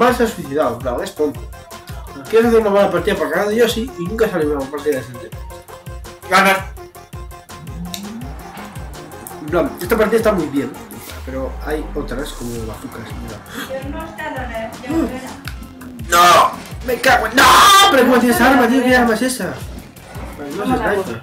normal se ha suicidado, claro, es tonto. Quieres hacer una buena partida para ganar de Yoshi y nunca sale una buena partida decente. Ganas. No, esta partida está muy bien, pero hay otras como bazucas. No. Me cago en... ¡No! Pero ¿cómo tienes arma, tío? ¿Qué arma es esa? No se sniper.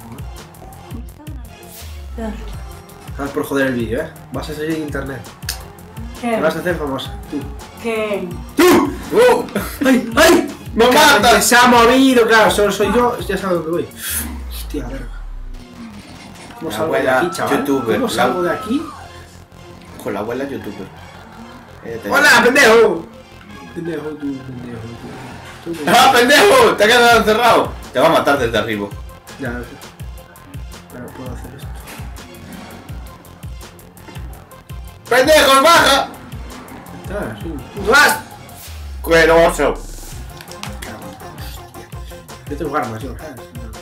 Vas por joder el vídeo, vas a salir en internet. ¿Qué? Te vas a hacer famosa, tú. ¿Qué? ¡Tú! ¡Ay! ¡Ay! ¡Me matas! Se ha movido, claro, solo soy yo, ya sabes dónde voy. Hostia, verga. ¿Cómo La salgo de abuela aquí, chaval? youtuber, ¿Cómo salgo de aquí? Con la abuela youtuber. ¡Hola, pendejo! Pendejo, tú, pendejo, tú. ¡Ah, pendejo! ¡Te has quedado encerrado! Te va a matar desde arriba. Ya lo sé. Pero puedo hacer esto. ¡Pendejos, baja! Está, sí. ¡Más! ¡Cueroso! Yo tengo armas, yo, ¿sabes?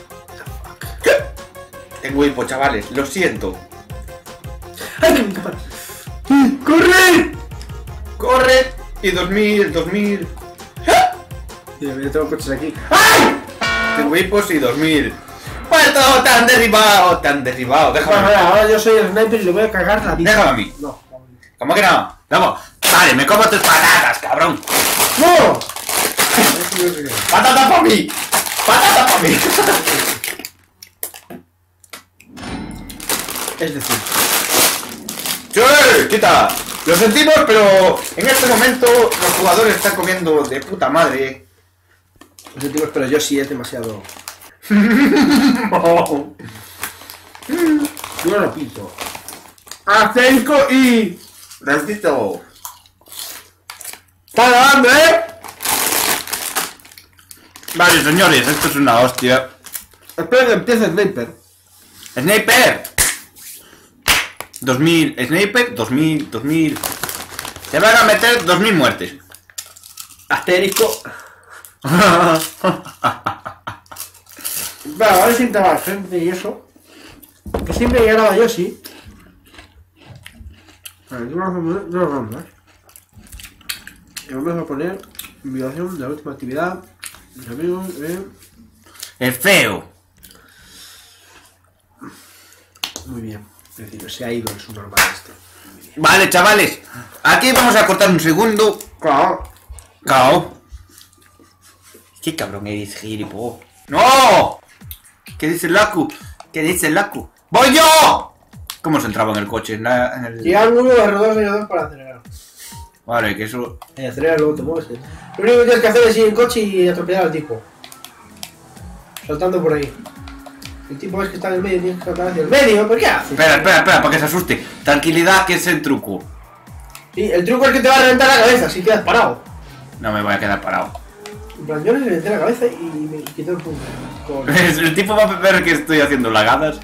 Tengo hipo, chavales, lo siento. ¡Ay, que me escapan! ¡Corre! ¡Corre! Y 2000. Mira, yo tengo coches aquí. ¡Ay! Tengo hipos y 2000. ¡Puerto! ¡Te han derribado! ¡Te han derribado! Déjame. Bueno, ahora yo soy el sniper y le voy a cagar la vida. Déjame a mí. No. ¿Cómo que no? Vamos. Vale, me como tus patatas, cabrón. ¡No! ¡Patata para mí! ¡Patata para mí! Es decir, ¡Sí! ¡Quita! Lo sentimos, pero en este momento los jugadores están comiendo de puta madre. lo sentimos, pero yo sí es demasiado. Oh. Yo no lo pinto. Acerco y. Necesito. ¡Está grabando, Vale, señores, esto es una hostia. Espera que empiece el sniper. ¡Sniper! 2000. Sniper, 2000. Se van a meter 2000 muertes. Asterisco. Vale, ahora sin trabajar frente y eso. Que siempre he ganado yo, sí. Vale, yo vamos a poner dos rondas. Y vamos a poner invitación de la última actividad. Mis amigos, Es feo. Muy bien. Es decir, se ha ido en su normal esto. Vale, chavales. Aquí vamos a cortar un segundo. Claro. Cao. ¿Qué cabrón eres, gilipo? ¡No! ¿Qué dice el Laku? ¿Qué dice el Laku? ¡Voy yo! ¿Cómo se entraba en el coche? En el... Y al 1, R2, R2 para acelerar. Vale, que eso... Acelera, luego te mueves. Lo único que tienes que hacer es ir en coche y atropellar al tipo. Saltando por ahí. El tipo ves que está en el medio, tienes que saltar hacia el medio. ¿Por qué haces? Espera, para que se asuste. Tranquilidad, que es el truco. Sí, el truco es que te va a reventar la cabeza si quedas parado. No me voy a quedar parado. En plan, yo le reventé la cabeza y me quité el punto. Con... El tipo va a ver que estoy haciendo lagadas.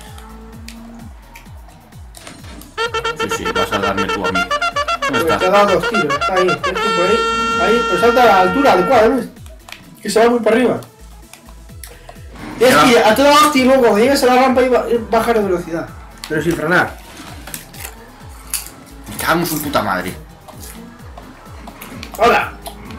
Sí, vas a darme tú a mí. ¿Dónde Pues te ha estás? dado 2 tiros, está ahí, tienes tú por ahí. Ahí, pues salta a la altura adecuada, ¿ves? Que se va muy para arriba. Tienes que ir a toda hostia y luego cuando llegues a la rampa y bajar de velocidad. Pero sin frenar. Cago en su puta madre. ¡Hola!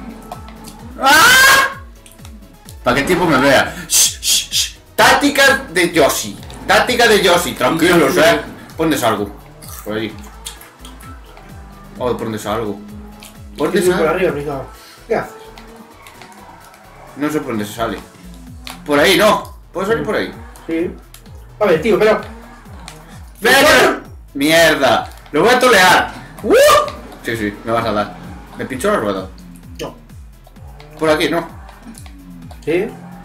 ¡Ah! Para que el tipo me vea. Shh. Tácticas de Yoshi. Táctica de Yoshi. Tranquilos, ¿Dónde salgo? Por ahí. Oh, ¿por dónde salgo? ¿Por dónde Tienes por salgo? arriba, picado. ¿Qué haces? No sé por dónde se sale. Por ahí no. ¿Puedo salir por ahí? Sí. A ver, tío, pero... ¡Pero! ¡Mierda! ¡Lo voy a tolear! Sí, me vas a dar. ¿Me pinchó la rueda? No. Por aquí, ¿no? ¿Sí?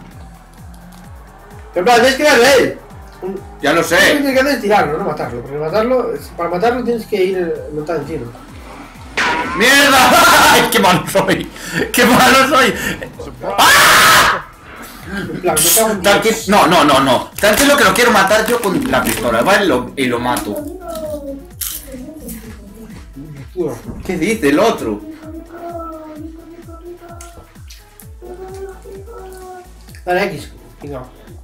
Pero claro, tienes que darle a él. Ya lo Lo que sé. tienes que hacer es tirarlo, no matarlo. Porque para matarlo tienes que ir montado encima. ¡Mierda! ¡Ay, qué malo soy! ¡Qué malo soy! ¡Ah! En plan, me cago en Dios. No. Tranquilo que lo quiero matar yo con la pistola, ¿vale? Y lo mato. ¿Qué dice el otro? Dale X. Venga.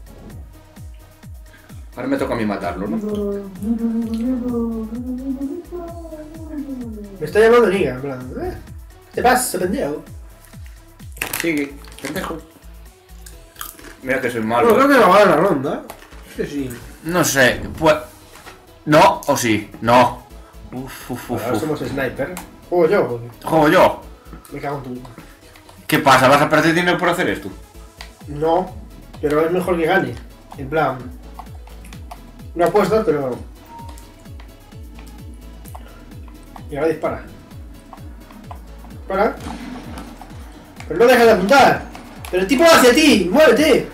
Ahora me toca a mí matarlo, ¿no? Me está llamando Liga, en plan. ¿Te pasa, pendejo? Sigue, pendejo. Mira que soy Bueno, malo. creo que va a ganar la ronda. Sí, sí. No sé, pues... No, o sí, no. Ahora somos sniper. Juego yo, porque Juego yo. me cago en tu... ¿Qué pasa? ¿Vas a perder dinero por hacer esto? No, pero es mejor que gane. En plan... No apuestas, pero... Y ahora dispara. Dispara. Pero no dejes de apuntar. Pero el tipo va hacia ti. Muévete.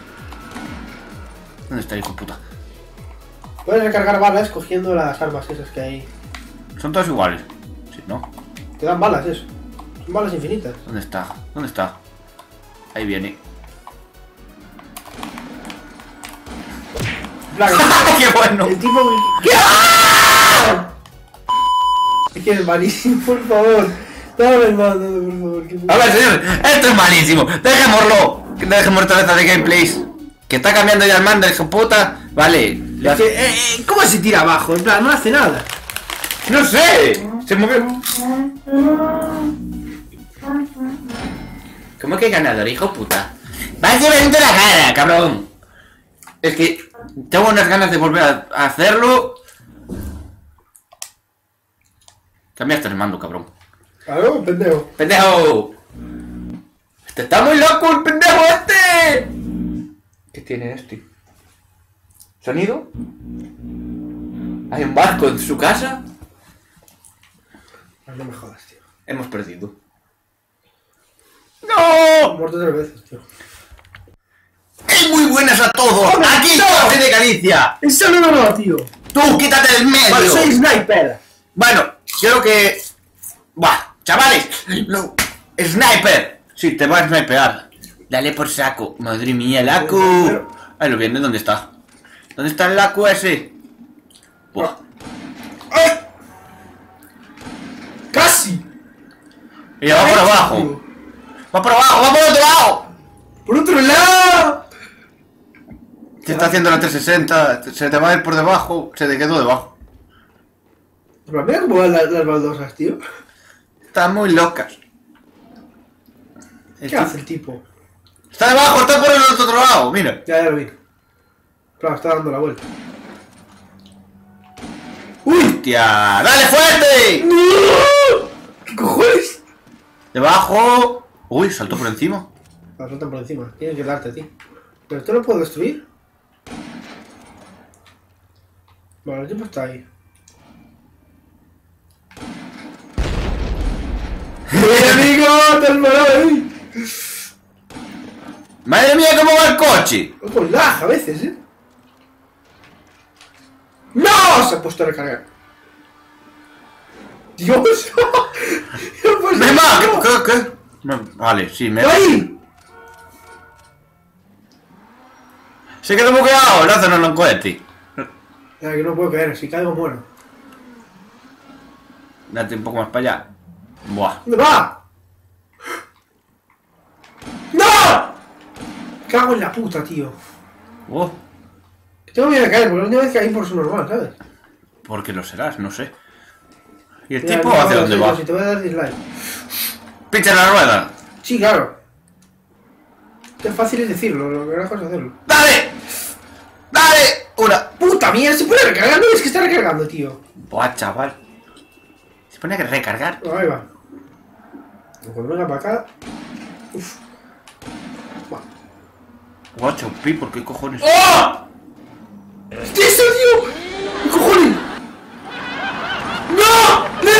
¿Dónde está, hijo de puta? Puedes recargar balas cogiendo las armas esas que hay. Son todos iguales. Sí, ¿no? Te dan balas eso. Son balas infinitas. ¿Dónde está? ¿Dónde está? Ahí viene. En plan, ¡Qué bueno! el tipo... ¿Qué? Es que es malísimo, por favor. Dame el mando, por favor. A ver, señor, esto es malísimo. Dejémoslo. Dejemos otra vez de gameplays. Que está cambiando ya el mando, hijo de puta. Vale. Es que, ¿cómo se tira abajo? En plan, no hace nada. No sé. Se movió. ¿Cómo que ganador, hijo de puta? ¡Vas llevando la cara, cabrón! Es que tengo unas ganas de volver a hacerlo. Cambiaste el mando, cabrón. Claro, pendejo. ¡Pendejo! ¡Este está muy loco, el pendejo este! ¿Qué tiene este? ¿Sonido? ¿Hay un barco en su casa? No me jodas, tío. Hemos perdido. ¡No! He muerto 3 veces, tío. ¡Ey, muy buenas a todos! ¡Hombre, ¡Aquí no! Jorge de Galicia! ¡Eso no, tío! ¡Tú, quítate del medio! Vale, soy sniper. Bueno, creo que... ¡Buah! ¡Chavales! ¡No! ¡Sniper! Sí, te va a snipear. Dale por saco. Madre mía, el Aku. Ahí lo viene, ¿dónde está? ¿Dónde está el Aku ese? Buah. ¡Ay! ¡Casi! Y va por abajo. Va por abajo, va por otro lado. ¡Por otro lado! Se está haciendo la 360. Se te va a ir por debajo. Se te quedó debajo. Pero mira cómo van las baldosas, tío. Están muy locas. ¿Qué hace el tipo? Está debajo, está por el otro lado, mira. Ya lo vi. Claro, está dando la vuelta. ¡Uy! ¡Hostia! ¡Dale fuerte! ¡No! ¿Qué cojones? Debajo. Uy, saltó por encima. La saltan por encima. Tienes que darte a ti. ¿Pero esto lo puedo destruir? Vale, el tipo está ahí. ¡Oye, amigo! ¡Te has parado ahí! ¡Madre mía, cómo va el coche! Con lag a veces, ¿eh? ¡No! Se ha puesto a recargar. ¡Dios! No puede ser. ¡Mema! ¿Qué? Vale, sí, me... ¡Ahí! Se quedó bugueado, lánzanos un cohete. Ya que no puedo caer, si caigo muero. Date un poco más para allá. Buah. ¿Dónde va? ¡No! Cago en la puta, tío. Oh, Tengo miedo de caer, porque la última vez caí por su normal, ¿sabes? ¿por qué lo serás? No sé. ¿Y el Mira, tipo mira, hacia dónde va? Si te voy a dar dislike. ¡Pincha la rueda! Sí, claro. Qué fácil es decirlo, lo que mejor es hacerlo. ¡Dale! ¡Dale! Una... ¡Puta mierda! ¿Se puede recargar? No, es que está recargando, tío. Buah, chaval. Se pone a recargar. No, ahí va. Cuando venga para acá... Uf. Va. Buah, Chaupi, ¿por qué cojones? ¡Oh! ¿Qué es eso, tío? ¿Qué cojones? ¡No! ¡Le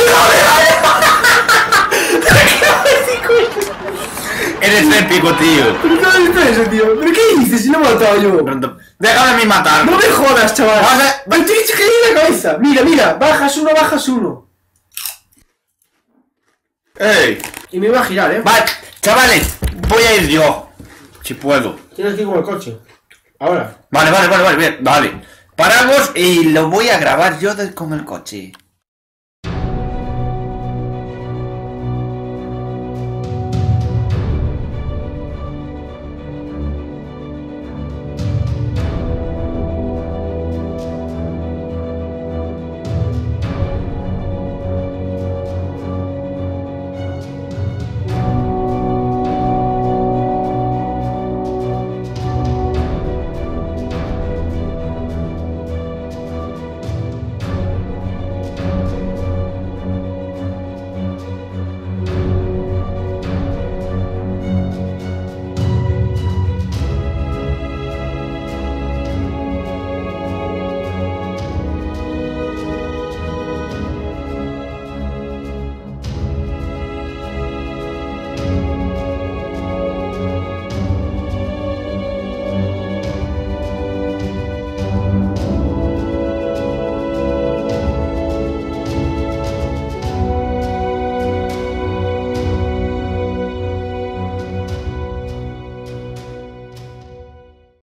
Eres épico, tío. ¿Pero qué ha visto eso, tío? ¿Pero qué dices si lo he matado yo? Déjame a mí matar. No me jodas, chaval. Me te he dicho que le la cabeza. Mira, mira. Bajas uno. ¡Ey! Y me iba a girar, Vale, chavales, voy a ir yo. Si puedo. Tienes que ir con el coche. Ahora. Vale, bien, vale. Paramos y lo voy a grabar yo con el coche.